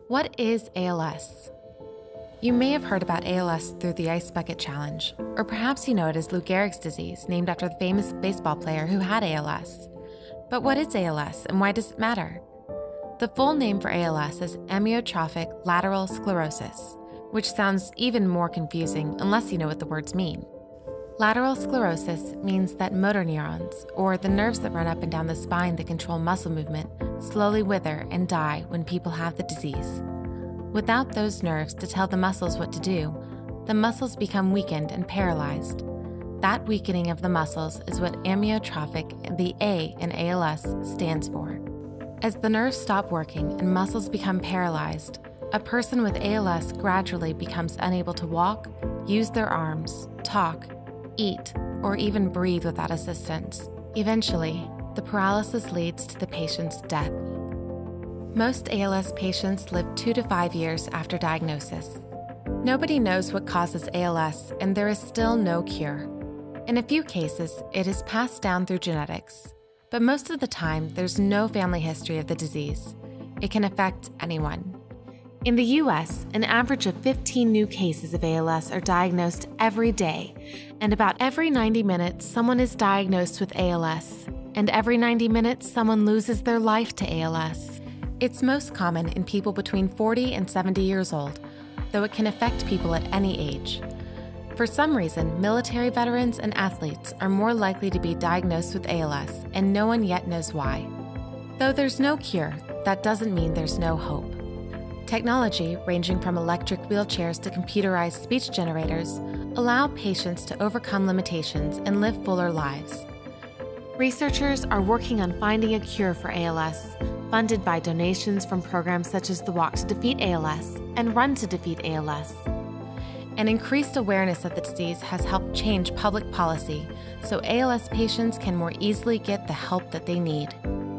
What is ALS? You may have heard about ALS through the Ice Bucket Challenge, or perhaps you know it as Lou Gehrig's disease, named after the famous baseball player who had ALS. But what is ALS and why does it matter? The full name for ALS is amyotrophic lateral sclerosis, which sounds even more confusing unless you know what the words mean. Lateral sclerosis means that motor neurons, or the nerves that run up and down the spine that control muscle movement, slowly wither and die when people have the disease. Without those nerves to tell the muscles what to do, the muscles become weakened and paralyzed. That weakening of the muscles is what amyotrophic, the A in ALS, stands for. As the nerves stop working and muscles become paralyzed, a person with ALS gradually becomes unable to walk, use their arms, talk, eat, or even breathe without assistance. Eventually, the paralysis leads to the patient's death. Most ALS patients live 2 to 5 years after diagnosis. Nobody knows what causes ALS, and there is still no cure. In a few cases, it is passed down through genetics, but most of the time, there's no family history of the disease. It can affect anyone. In the US, an average of 15 new cases of ALS are diagnosed every day, and about every 90 minutes, someone is diagnosed with ALS, and every 90 minutes, someone loses their life to ALS. It's most common in people between 40 and 70 years old, though it can affect people at any age. For some reason, military veterans and athletes are more likely to be diagnosed with ALS, and no one yet knows why. Though there's no cure, that doesn't mean there's no hope. Technology, ranging from electric wheelchairs to computerized speech generators, allow patients to overcome limitations and live fuller lives. Researchers are working on finding a cure for ALS, funded by donations from programs such as the Walk to Defeat ALS and Run to Defeat ALS. An increased awareness of the disease has helped change public policy, so ALS patients can more easily get the help that they need.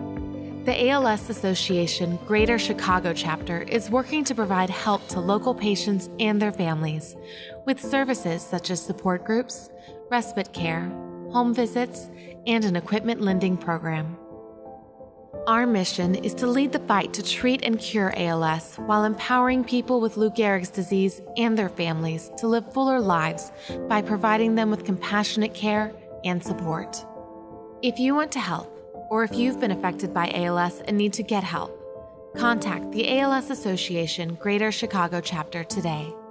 The ALS Association Greater Chicago Chapter is working to provide help to local patients and their families, with services such as support groups, respite care, home visits, and an equipment lending program. Our mission is to lead the fight to treat and cure ALS while empowering people with Lou Gehrig's disease and their families to live fuller lives by providing them with compassionate care and support. If you want to help, or if you've been affected by ALS and need to get help, contact the ALS Association Greater Chicago Chapter today.